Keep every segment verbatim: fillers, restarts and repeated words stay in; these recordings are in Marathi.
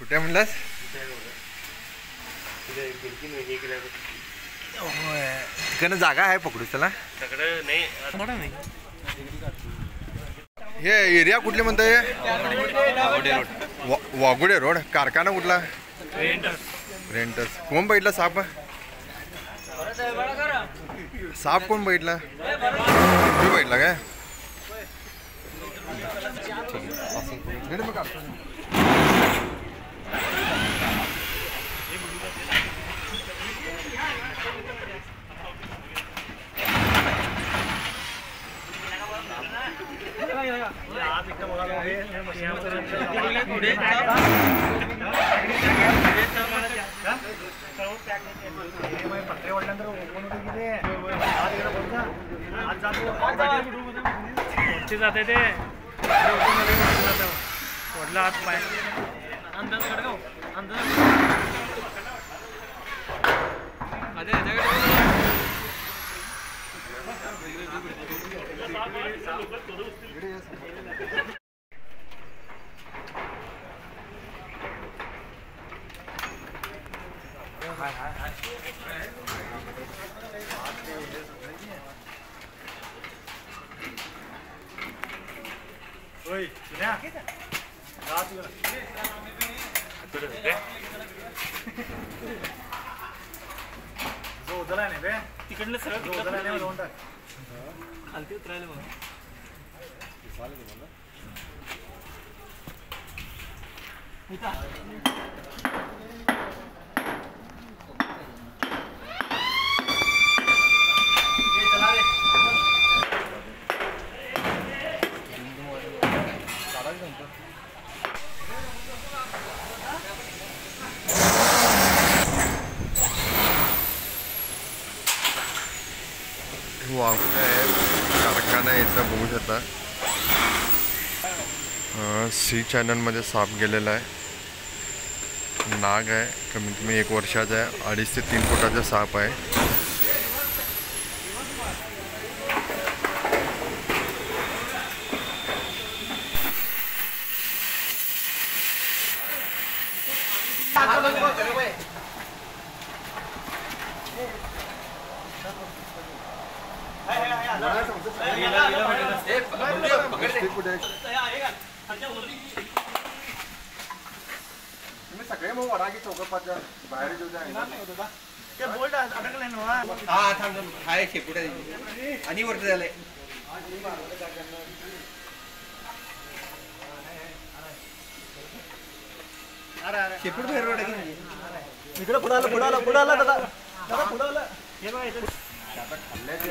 कुठे म्हणलास? तिकडनं जागा आहे पकडू त्याला नाही. हे एरिया कुठले म्हणताय? वाघुडे रोड. कारखाना कुठला? रेंटर्स. कोण बैठला साप? साप कोण बैठला? मी बैठला काय? जाते ते वडला हात पाय अंदाज कडगाव अंदाज अरे हाय हाय हाय ओय सुन्या रात गेला जो उदला नाही बे तिकडलं सगळं जो उदला नाही जाऊन टाक खालती उतरायला बघ चालेल तुम्हाला कारखाना इथं बघू शकता. सी चॅनलमध्ये साप गेलेला आहे. नाग आहे. कमीत कमी एक वर्षाचा आहे. अडीच ते तीन फुटाचा साप आहे. तुम्ही सगळे मग वडा की चौकपाच्या बाहेर घेऊन जा. बोल्ट अडकलाय ना. हा थांब हाय शेपुट्या आणि वरती झालंय. शेपूट बाहेर रोड आहे. इकडे पुढे आलं पुढे आलं पुढे आलं दादा दादा पुढे आलं. हे बघा इथे आता खाल्ल्याचे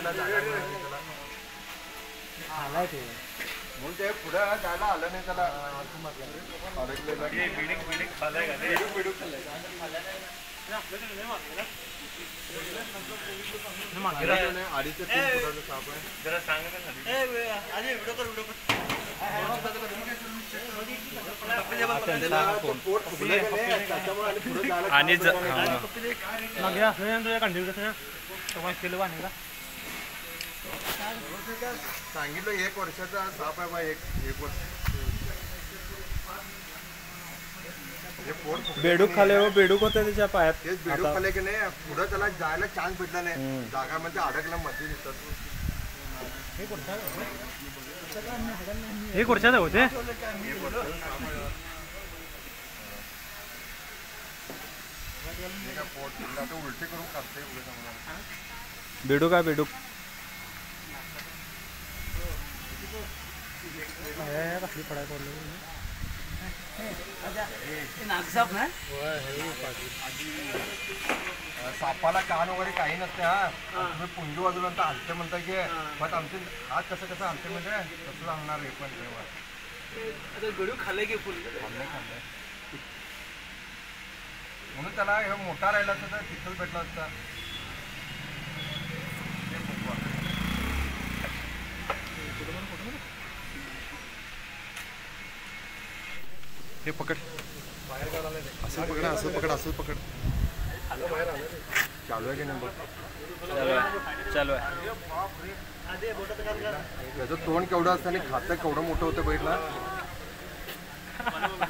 आलाय ते म्हणून ते पुढे जायला आलं नाही त्याला. अडीच ते तीन फुटाचा साप आहे. जरा सांगा आणि सांगितलं एक वर्षाचा साप आहे बा. एक एक वर्ष बेडूक खाले हो. बेडूक होते त्याच्या पायात. तेच बेडूक खाले की नाही. पुढे त्याला जायला चान्स भेटला नाही. जागा म्हणजे अडकला मध्ये दिसतात. एक वर्षाचे होते. उलटे करून काढते. बेडूक आहे बेडूक. कसली पडाय पडली सापाला कान वगैरे काही नसते. हा तुम्ही पुंजू बाजूला हलते म्हणता की मग आमचे हात कसं कसं हलते म्हणजे कसं सांगणार हे पण गडू खाल्ले की फुल खाल्ले खाल्ले म्हणून त्याला हे मोठा राहिला असता तर तिथंच भेटला असता. हे पकड असं पकड असं पकड असं पकड. चालू आहे की नंबर? चालू आहे. त्याचं तोंड केवढं असतं आणि खातं केवढं मोठं होतं बघितलं.